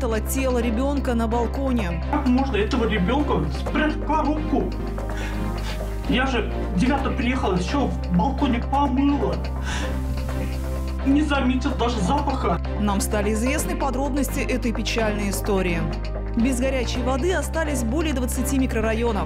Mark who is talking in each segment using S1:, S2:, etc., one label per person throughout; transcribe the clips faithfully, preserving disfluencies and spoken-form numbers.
S1: прятала тело ребенка на балконе.
S2: Как можно этого ребенка спрятать в коробку? Я же девятого приехала, еще в балконе помыла. Не заметил даже запаха.
S1: Нам стали известны подробности этой печальной истории. Без горячей воды остались более двадцати микрорайонов.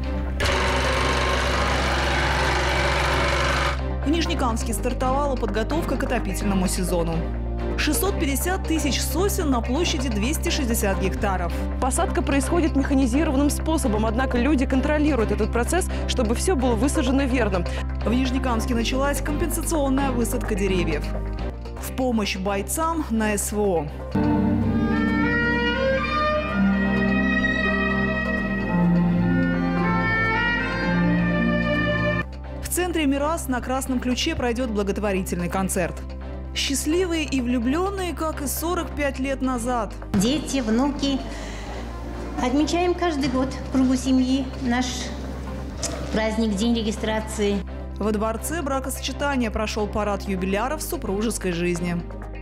S1: В Нижнекамске стартовала подготовка к отопительному сезону. шестьсот пятьдесят тысяч сосен на площади двести шестьдесят гектаров.
S3: Посадка происходит механизированным способом, однако люди контролируют этот процесс, чтобы все было высажено верно.
S1: В Нижнекамске началась компенсационная высадка деревьев. В помощь бойцам на эс вэ о. В центре «Мирас» на Красном Ключе пройдет благотворительный концерт. Счастливые и влюбленные, как и сорок пять лет назад.
S4: Дети, внуки. Отмечаем каждый год в кругу семьи наш праздник, день регистрации.
S1: Во дворце бракосочетания прошел парад юбиляров супружеской жизни.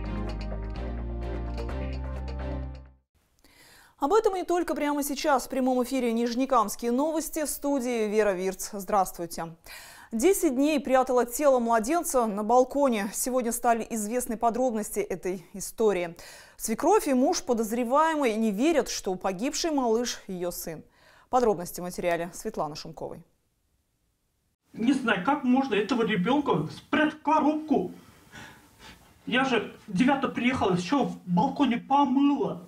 S1: Об этом и не только прямо сейчас. В прямом эфире «Нижнекамские новости», в студии Вера Вирц. Здравствуйте. Десять дней прятала тело младенца на балконе. Сегодня стали известны подробности этой истории. Свекровь и муж подозреваемой не верят, что погибший малыш – ее сын. Подробности в материале Светланы Шумковой.
S2: Не знаю, как можно этого ребенка спрятать в коробку. Я же девятого приехала, еще в балконе помыла.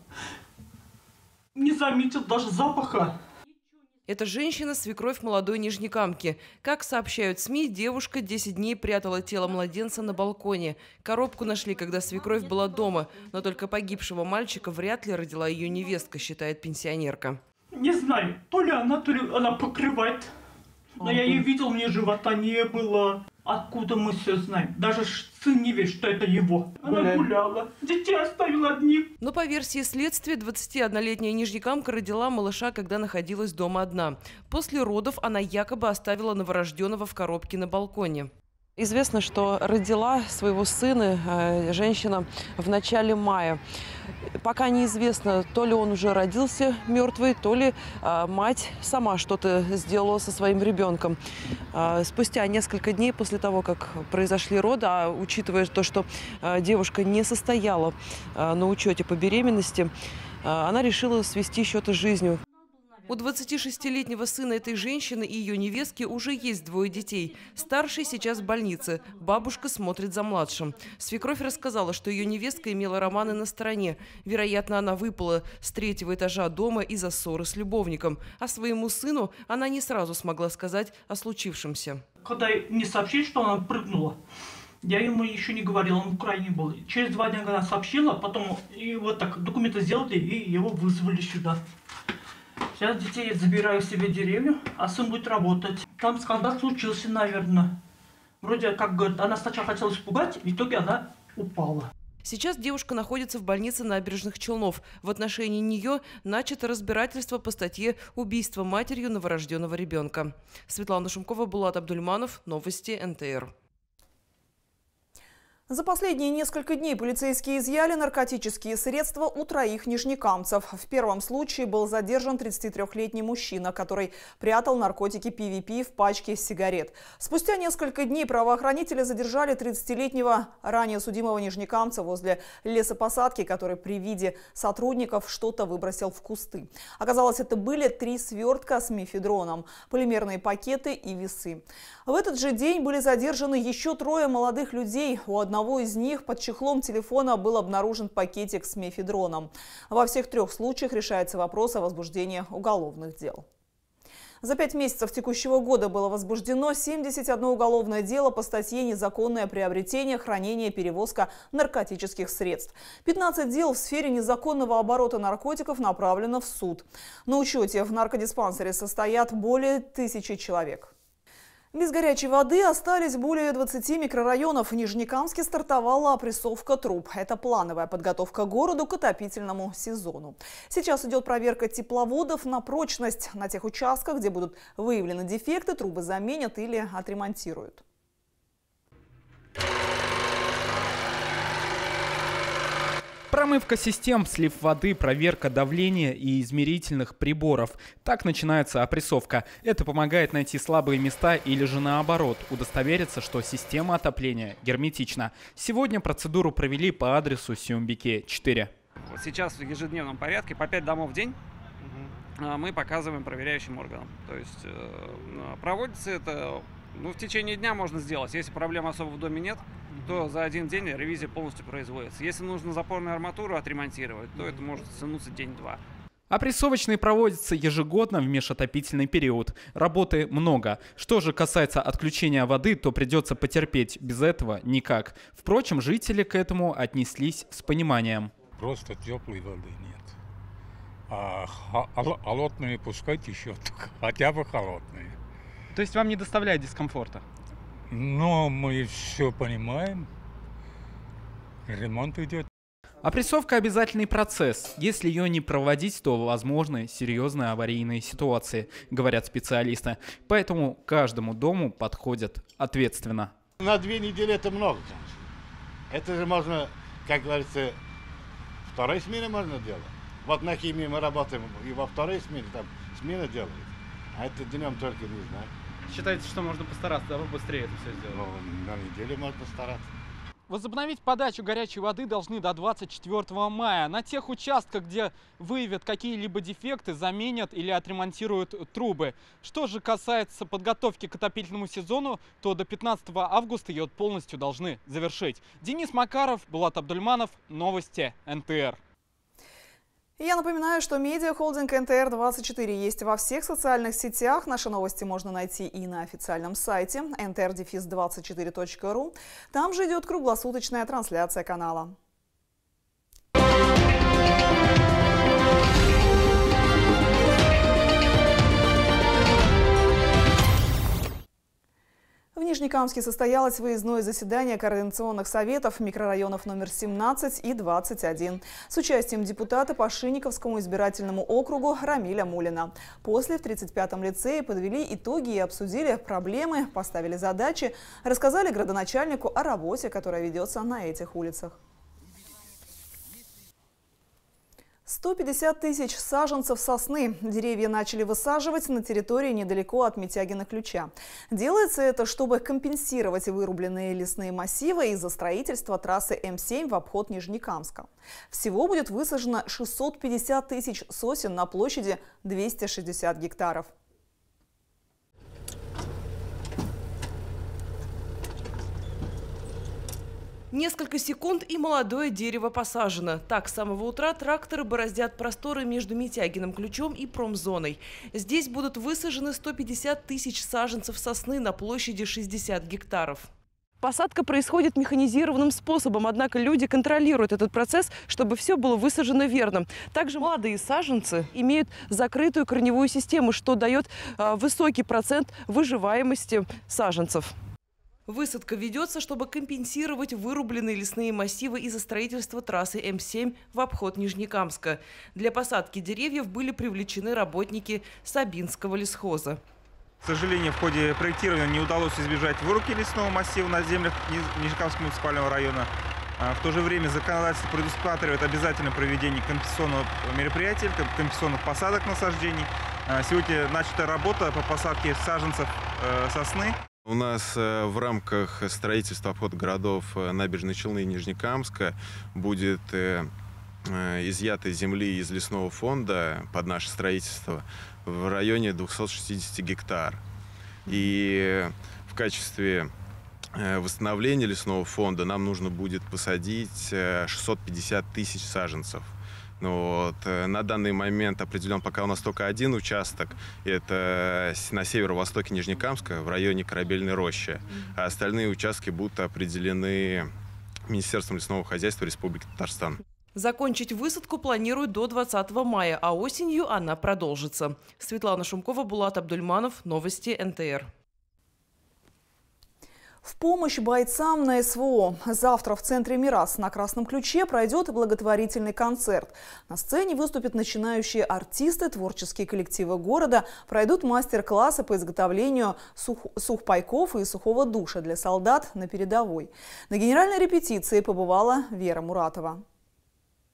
S2: Не заметил даже запаха.
S3: Эта женщина – свекровь молодой нижнекамки. Как сообщают СМИ, девушка десять дней прятала тело младенца на балконе. Коробку нашли, когда свекровь была дома. Но только погибшего мальчика вряд ли родила ее невестка, считает пенсионерка.
S2: Не знаю, то ли она, то ли она покрывает. Но я ее видел, мне живота не было. Откуда мы все знаем? Даже сын не верит, что это его. Она гуляла, детей оставила одних.
S3: Но по версии следствия, двадцатиоднолетняя нижнекамка родила малыша, когда находилась дома одна. После родов она якобы оставила новорожденного в коробке на балконе. Известно, что родила своего сына э, женщина в начале мая. Пока неизвестно, то ли он уже родился мертвый, то ли э, мать сама что-то сделала со своим ребенком. Э, спустя несколько дней после того, как произошли роды, а учитывая то, что э, девушка не состояла э, на учете по беременности, э, она решила свести счеты с жизнью. У двадцатишестилетнего сына этой женщины и ее невестки уже есть двое детей. Старший сейчас в больнице. Бабушка смотрит за младшим. Свекровь рассказала, что ее невестка имела романы на стороне. Вероятно, она выпала с третьего этажа дома из-за ссоры с любовником. А своему сыну она не сразу смогла сказать о случившемся.
S2: Когда мне сообщили, что она прыгнула, я ему еще не говорила, он в Украине был. Через два дня она сообщила, потом и вот так документы сделали и его вызвали сюда. Сейчас детей забираю себе в деревню, а сын будет работать. Там скандал случился, наверное. Вроде как, говорит, она сначала хотела испугать, в итоге она упала.
S3: Сейчас девушка находится в больнице Набережных Челнов. В отношении нее начато разбирательство по статье «Убийство матерью новорожденного ребенка». Светлана Шумкова, Булат Абдульманов. Новости эн тэ эр.
S1: За последние несколько дней полицейские изъяли наркотические средства у троих нижнекамцев. В первом случае был задержан тридцатитрёхлетний мужчина, который прятал наркотики пи ви пи в пачке сигарет. Спустя несколько дней правоохранители задержали тридцатилетнего ранее судимого нижнекамца возле лесопосадки, который при виде сотрудников что-то выбросил в кусты. Оказалось, это были три свертка с мефедроном, полимерные пакеты и весы. В этот же день были задержаны еще трое молодых людей. У одного одного из них под чехлом телефона был обнаружен пакетик с мефедроном. Во всех трех случаях решается вопрос о возбуждении уголовных дел. За пять месяцев текущего года было возбуждено семьдесят одно уголовное дело по статье «Незаконное приобретение, хранение, перевозка наркотических средств». пятнадцать дел в сфере незаконного оборота наркотиков направлено в суд. На учете в наркодиспансере состоят более тысячи человек. Без горячей воды остались более двадцати микрорайонов. В Нижнекамске стартовала опрессовка труб. Это плановая подготовка городу к отопительному сезону. Сейчас идет проверка тепловодов на прочность. На тех участках, где будут выявлены дефекты, трубы заменят или отремонтируют.
S5: Промывка систем, слив воды, проверка давления и измерительных приборов. Так начинается опрессовка. Это помогает найти слабые места или же наоборот, удостовериться, что система отопления герметична. Сегодня процедуру провели по адресу Сюмбике четыре.
S6: Сейчас в ежедневном порядке по пять домов в день мы показываем проверяющим органам. То есть проводится это, ну, в течение дня можно сделать. Если проблем особо в доме нет, то за один день ревизия полностью производится. Если нужно запорную арматуру отремонтировать, то это может затянуться день-два.
S5: Опрессовочные проводятся ежегодно в межотопительный период. Работы много. Что же касается отключения воды, то придется потерпеть. Без этого никак. Впрочем, жители к этому отнеслись с пониманием.
S7: Просто теплой воды нет. А холодные пускай течет, хотя бы холодные.
S5: То есть вам не доставляет дискомфорта?
S7: Но мы все понимаем. Ремонт идет.
S5: Опрессовка – обязательный процесс. Если ее не проводить, то возможны серьезные аварийные ситуации, говорят специалисты. Поэтому каждому дому подходят ответственно.
S8: На две недели это много. Это же можно, как говорится, второй смене можно делать. Вот на химии мы работаем и во второй смене там смена делает. А это днем только не знаю.
S5: Считаете, что можно постараться, да, быстрее это все сделать?
S8: Ну, на неделю можно постараться.
S5: Возобновить подачу горячей воды должны до двадцать четвёртого мая. На тех участках, где выявят какие-либо дефекты, заменят или отремонтируют трубы. Что же касается подготовки к отопительному сезону, то до пятнадцатого августа ее полностью должны завершить. Денис Макаров, Булат Абдульманов, новости эн тэ эр.
S1: Я напоминаю, что медиахолдинг эн тэ эр двадцать четыре есть во всех социальных сетях. Наши новости можно найти и на официальном сайте эн тэ эр двадцать четыре точка ру. Там же идет круглосуточная трансляция канала. В Нижнекамске состоялось выездное заседание координационных советов микрорайонов номер семнадцать и двадцать один с участием депутата по Шинниковскому избирательному округу Рамиля Мулина. После в тридцать пятом лицее подвели итоги и обсудили проблемы, поставили задачи, рассказали градоначальнику о работе, которая ведется на этих улицах. сто пятьдесят тысяч саженцев сосны. Деревья начали высаживать на территории недалеко от Митягина Ключа. Делается это, чтобы компенсировать вырубленные лесные массивы из-за строительства трассы эм семь в обход Нижнекамска. Всего будет высажено шестьсот пятьдесят тысяч сосен на площади двести шестьдесят гектаров.
S3: Несколько секунд, и молодое дерево посажено. Так, с самого утра тракторы бороздят просторы между Митягиным Ключом и промзоной. Здесь будут высажены сто пятьдесят тысяч саженцев сосны на площади шестьдесят гектаров. Посадка происходит механизированным способом, однако люди контролируют этот процесс, чтобы все было высажено верно. Также молодые саженцы имеют закрытую корневую систему, что дает э, высокий процент выживаемости саженцев. Высадка ведется, чтобы компенсировать вырубленные лесные массивы из-за строительства трассы эм семь в обход Нижнекамска. Для посадки деревьев были привлечены работники Сабинского лесхоза.
S9: К сожалению, в ходе проектирования не удалось избежать вырубки лесного массива на землях Нижнекамского муниципального района. В то же время законодательство предусматривает обязательное проведение компенсационного мероприятия, компенсационных посадок насаждений. Сегодня начата работа по посадке саженцев сосны.
S10: У нас в рамках строительства обхода городов Набережной Челны и Нижнекамска будет изъято земли из лесного фонда под наше строительство в районе двухсот шестидесяти гектар. И в качестве восстановления лесного фонда нам нужно будет посадить шестьсот пятьдесят тысяч саженцев. Но вот, на данный момент определен пока у нас только один участок. Это на северо-востоке Нижнекамска, в районе Корабельной рощи. А остальные участки будут определены Министерством лесного хозяйства Республики Татарстан.
S3: Закончить высадку планируют до двадцатого мая, а осенью она продолжится. Светлана Шумкова, Булат Абдульманов, новости эн тэ эр.
S1: В помощь бойцам на эс вэ о. Завтра в центре «Мирас» на Красном Ключе пройдет благотворительный концерт. На сцене выступят начинающие артисты, творческие коллективы города, пройдут мастер-классы по изготовлению сух... сухпайков и сухого душа для солдат на передовой. На генеральной репетиции побывала Вера Муратова.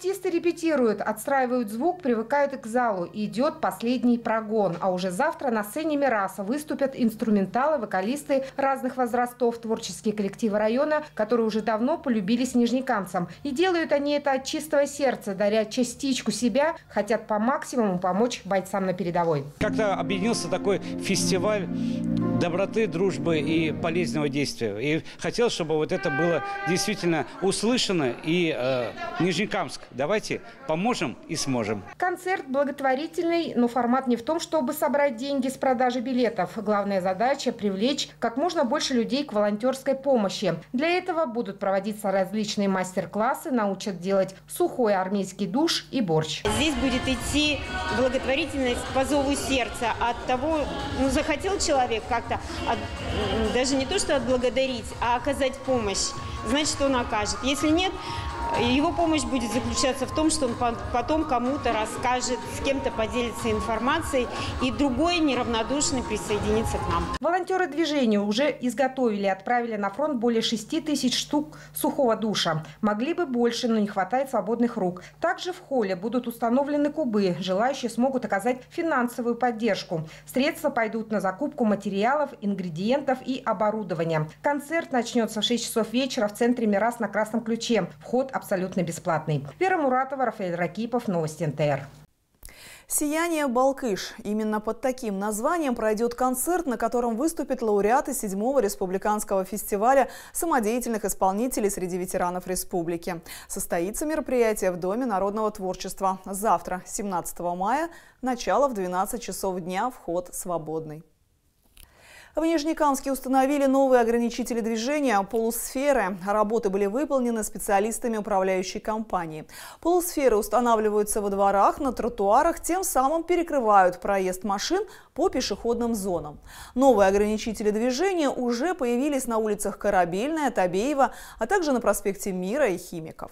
S11: Артисты репетируют, отстраивают звук, привыкают к залу. Идет последний прогон. А уже завтра на сцене Мираса выступят инструменталы, вокалисты разных возрастов, творческие коллективы района, которые уже давно полюбились нижнекамцам. И делают они это от чистого сердца, даря частичку себя, хотят по максимуму помочь бойцам на передовой.
S12: Как-то объединился такой фестиваль доброты, дружбы и полезного действия. И хотел, чтобы вот это было действительно услышано. И э, Нижнекамск, давайте поможем и сможем.
S11: Концерт благотворительный, но формат не в том, чтобы собрать деньги с продажи билетов. Главная задача – привлечь как можно больше людей к волонтерской помощи. Для этого будут проводиться различные мастер-классы, научат делать сухой армейский душ и борщ.
S13: Здесь будет идти благотворительность по зову сердца. От того, ну, захотел человек как-то от, даже не то, что отблагодарить, а оказать помощь. Значит, он окажет. Если нет, его помощь будет заключаться в том, что он потом кому-то расскажет, с кем-то поделится информацией, и другой неравнодушный присоединится к нам.
S11: Волонтеры движения уже изготовили и отправили на фронт более шести тысяч штук сухого душа. Могли бы больше, но не хватает свободных рук. Также в холле будут установлены кубы. Желающие смогут оказать финансовую поддержку. Средства пойдут на закупку материалов, ингредиентов и оборудования. Концерт начнется в шесть часов вечера в центре Мирас на Красном Ключе. Вход абсолютно бесплатный. Вера Муратова, Рафаэль Ракипов, Новости эн тэ эр.
S1: «Сияние Балкыш». Именно под таким названием пройдет концерт, на котором выступят лауреаты седьмого республиканского фестиваля самодеятельных исполнителей среди ветеранов республики. Состоится мероприятие в Доме народного творчества. Завтра, семнадцатого мая, начало в двенадцать часов дня, вход свободный. В Нижнекамске установили новые ограничители движения полусферы. Работы были выполнены специалистами управляющей компании. Полусферы устанавливаются во дворах, на тротуарах, тем самым перекрывают проезд машин по пешеходным зонам. Новые ограничители движения уже появились на улицах Корабельная, Табеева, а также на проспекте Мира и Химиков.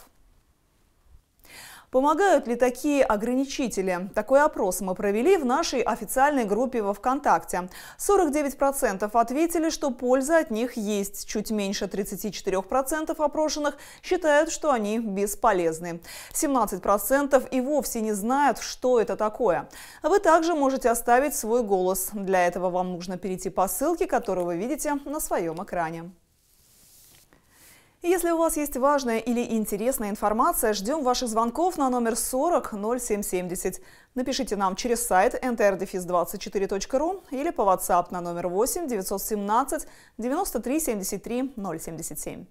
S1: Помогают ли такие ограничители? Такой опрос мы провели в нашей официальной группе во ВКонтакте. сорок девять процентов ответили, что польза от них есть. Чуть меньше тридцати четырёх процентов опрошенных считают, что они бесполезны. семнадцать процентов и вовсе не знают, что это такое. Вы также можете оставить свой голос. Для этого вам нужно перейти по ссылке, которую вы видите на своем экране. Если у вас есть важная или интересная информация, ждем ваших звонков на номер сорок ноль семь семьдесят. Напишите нам через сайт эн тэ эр двадцать четыре точка ру или по WhatsApp на номер восемь девятьсот семнадцать девяносто три семьдесят три ноль семьдесят семь.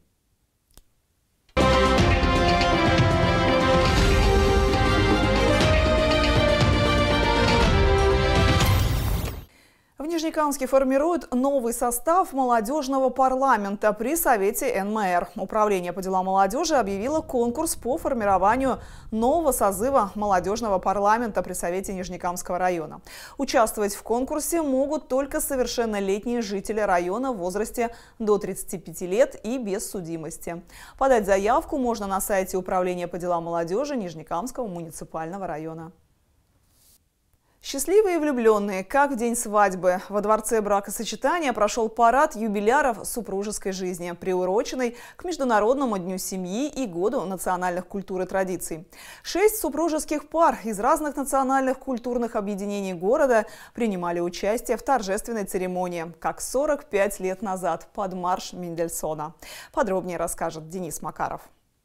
S1: В Нижнекамске формируют новый состав молодежного парламента при Совете эн эм эр. Управление по делам молодежи объявило конкурс по формированию нового созыва молодежного парламента при Совете Нижнекамского района. Участвовать в конкурсе могут только совершеннолетние жители района в возрасте до тридцати пяти лет и без судимости. Подать заявку можно на сайте Управления по делам молодежи Нижнекамского муниципального района. Счастливые влюбленные, как в день свадьбы. Во дворце бракосочетания прошел парад юбиляров супружеской жизни, приуроченный к Международному дню семьи и Году национальных культур и традиций. Шесть супружеских пар из разных национальных культурных объединений города принимали участие в торжественной церемонии, как сорок пять лет назад, под марш Мендельсона. Подробнее расскажет Денис Макаров.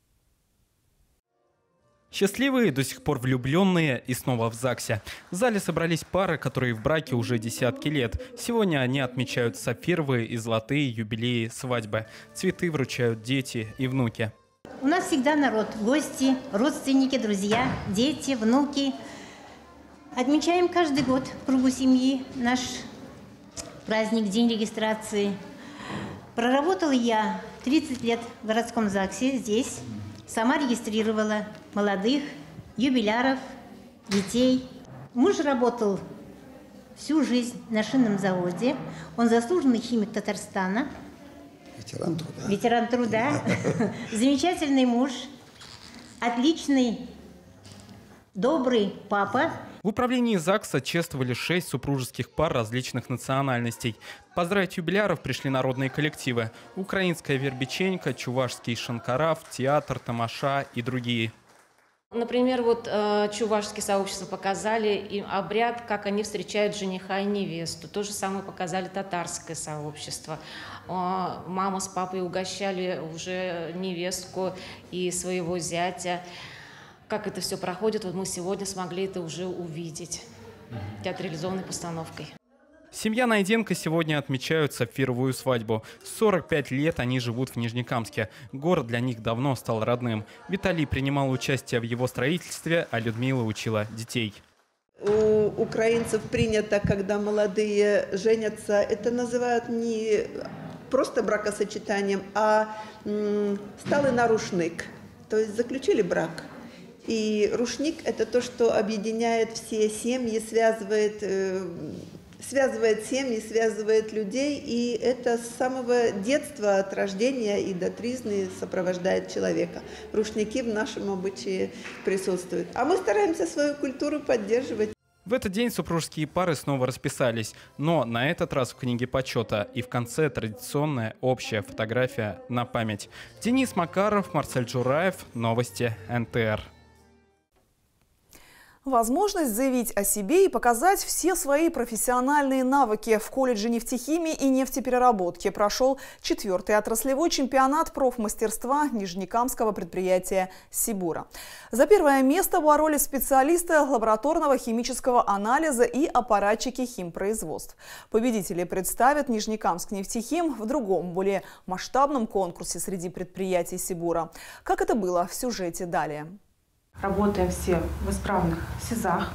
S14: Счастливые, до сих пор влюбленные и снова в ЗАГСе. В зале собрались пары, которые в браке уже десятки лет. Сегодня они отмечают сапфировые и золотые юбилеи свадьбы. Цветы вручают дети и внуки.
S4: У нас всегда народ, гости, родственники, друзья, дети, внуки. Отмечаем каждый год в кругу семьи наш праздник, день регистрации. Проработала я тридцать лет в городском ЗАГСе здесь. Сама регистрировала молодых, юбиляров, детей. Муж работал всю жизнь на шинном заводе. Он заслуженный химик Татарстана.
S15: Ветеран труда.
S4: Ветеран труда. Замечательный муж. Отличный, добрый папа.
S14: В управлении ЗАГСа чествовали шесть супружеских пар различных национальностей. Поздравить юбиляров пришли народные коллективы: украинская вербиченька, чувашский шанкараф, театр, тамаша и другие.
S16: Например, вот э, чувашские сообщества показали им обряд, как они встречают жениха и невесту. То же самое показали татарское сообщество. Э, мама с папой угощали уже невестку и своего зятя. Как это все проходит, вот мы сегодня смогли это уже увидеть театрализованной постановкой.
S14: Семья Найденко сегодня отмечают сапфировую свадьбу. сорок пять лет они живут в Нижнекамске. Город для них давно стал родным. Виталий принимал участие в его строительстве, а Людмила учила детей.
S17: У украинцев принято, когда молодые женятся, это называют не просто бракосочетанием, а сталый нарушник. То есть заключили брак. И рушник – это то, что объединяет все семьи, связывает... связывает семьи, связывает людей, и это с самого детства, от рождения и до тризны сопровождает человека. Рушники в нашем обычае присутствуют. А мы стараемся свою культуру поддерживать.
S14: В этот день супружеские пары снова расписались, но на этот раз в книге почета, и в конце традиционная общая фотография на память. Денис Макаров, Марсель Джураев, новости эн тэ эр.
S1: Возможность заявить о себе и показать все свои профессиональные навыки. В колледже нефтехимии и нефтепереработки прошел четвертый отраслевой чемпионат профмастерства нижнекамского предприятия «Сибура». За первое место боролись специалисты лабораторного химического анализа и аппаратчики химпроизводств. Победителей представят Нижнекамск нефтехим в другом, более масштабном конкурсе среди предприятий «Сибура». Как это было в сюжете далее.
S18: Работаем все в исправных СИЗах,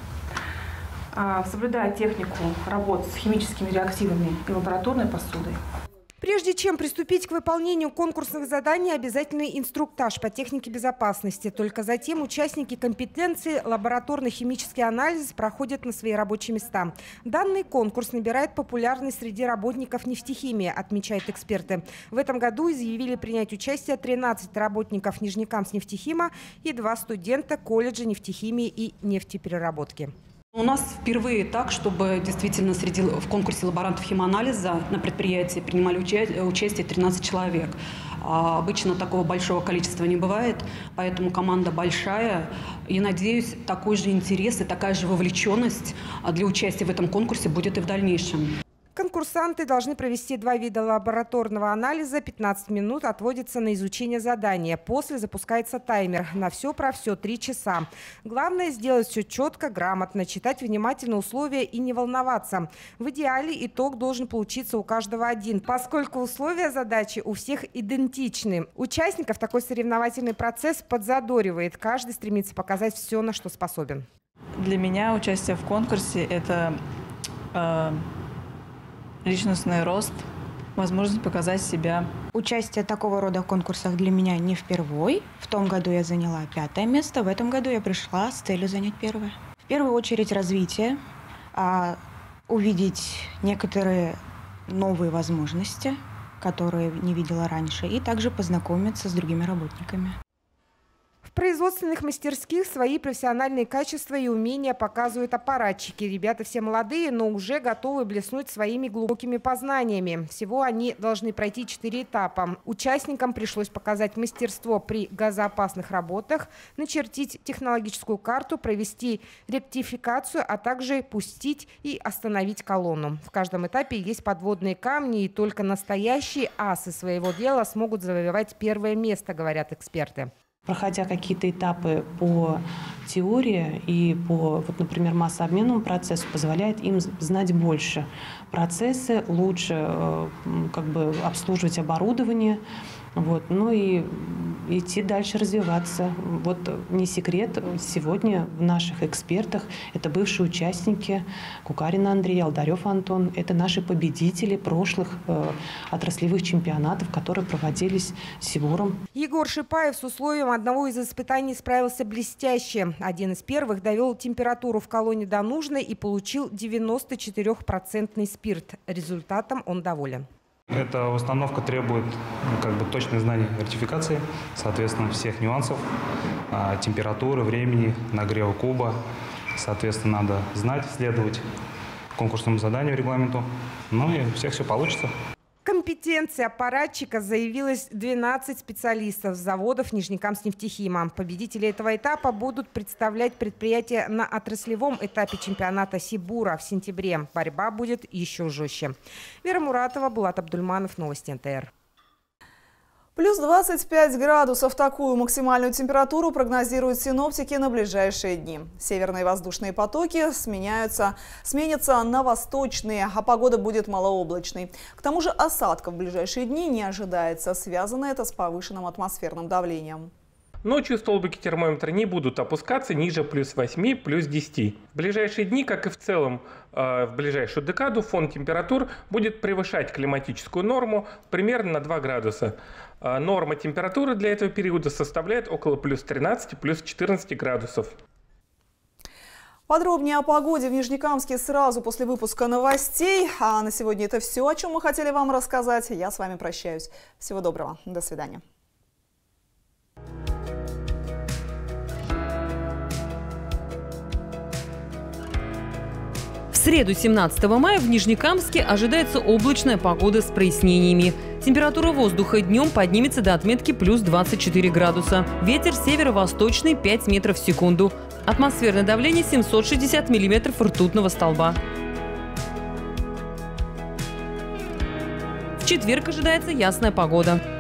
S18: соблюдая технику работ с химическими реактивами и лабораторной посудой.
S11: Прежде чем приступить к выполнению конкурсных заданий, обязательный инструктаж по технике безопасности. Только затем участники компетенции лабораторно-химический анализ проходят на свои рабочие места. Данный конкурс набирает популярность среди работников нефтехимии, отмечают эксперты. В этом году изъявили принять участие тринадцать работников Нижнекамскнефтехима и два студента колледжа нефтехимии и нефтепереработки.
S19: У нас впервые так, чтобы действительно среди, в конкурсе лаборантов химанализа на предприятии принимали уча участие тринадцать человек. А обычно такого большого количества не бывает, поэтому команда большая. И, надеюсь, такой же интерес и такая же вовлеченность для участия в этом конкурсе будет и в дальнейшем.
S11: Конкурсанты должны провести два вида лабораторного анализа. пятнадцать минут отводится на изучение задания. После запускается таймер. На все про все три часа. Главное сделать все четко, грамотно, читать внимательно условия и не волноваться. В идеале итог должен получиться у каждого один, поскольку условия задачи у всех идентичны. Участников такой соревновательный процесс подзадоривает. Каждый стремится показать все, на что способен.
S20: Для меня участие в конкурсе – это э, личностный рост, возможность показать себя.
S21: Участие такого рода в конкурсах для меня не впервой. В том году я заняла пятое место, в этом году я пришла с целью занять первое. В первую очередь развитие, а, увидеть некоторые новые возможности, которые не видела раньше, и также познакомиться с другими работниками.
S11: В производственных мастерских свои профессиональные качества и умения показывают аппаратчики. Ребята все молодые, но уже готовы блеснуть своими глубокими познаниями. Всего они должны пройти четыре этапа. Участникам пришлось показать мастерство при газоопасных работах, начертить технологическую карту, провести ректификацию, а также пустить и остановить колонну. В каждом этапе есть подводные камни, и только настоящие асы своего дела смогут завоевать первое место, говорят эксперты.
S22: Проходя какие-то этапы по теории и по, вот, например, массообменному процессу, позволяет им знать больше процессы, лучше как бы обслуживать оборудование, вот, ну и идти дальше развиваться. Вот не секрет, сегодня в наших экспертах это бывшие участники: Кукарин Андрей, Алдарев Антон. Это наши победители прошлых э, отраслевых чемпионатов, которые проводились Сибуром.
S11: Егор Шипаев с условием одного из испытаний справился блестяще. Один из первых довел температуру в колонне до нужной и получил девяносто четыре процента спирт. Результатом он доволен.
S23: Эта установка требует ну, как бы точных знаний ректификации, соответственно, всех нюансов, а, температуры, времени, нагрева куба. Соответственно, надо знать, следовать конкурсному заданию, регламенту. Ну и у всех все получится.
S11: компетенции аппаратчика заявилось двенадцать специалистов с заводов Нижнекамскнефтехима. Победители этого этапа будут представлять предприятия на отраслевом этапе чемпионата Сибура в сентябре. Борьба будет еще жестче. Вера Муратова, Булат Абдульманов, новости эн тэ эр.
S1: Плюс двадцать пять градусов. Такую максимальную температуру прогнозируют синоптики на ближайшие дни. Северные воздушные потоки сменяются, сменятся на восточные, а погода будет малооблачной. К тому же осадков в ближайшие дни не ожидается. Связано это с повышенным атмосферным давлением.
S2: Ночью столбики термометра не будут опускаться ниже плюс восьми, плюс десяти. В ближайшие дни, как и в целом э, в ближайшую декаду, фон температур будет превышать климатическую норму примерно на два градуса. Э, норма температуры для этого периода составляет около плюс тринадцати, плюс четырнадцати градусов.
S1: Подробнее о погоде в Нижнекамске сразу после выпуска новостей. А на сегодня это все, о чем мы хотели вам рассказать. Я с вами прощаюсь. Всего доброго. До свидания.
S6: В среду семнадцатого мая в Нижнекамске ожидается облачная погода с прояснениями. Температура воздуха днем поднимется до отметки плюс двадцать четыре градуса. Ветер северо-восточный пять метров в секунду. Атмосферное давление семьсот шестьдесят миллиметров ртутного столба. В четверг ожидается ясная погода.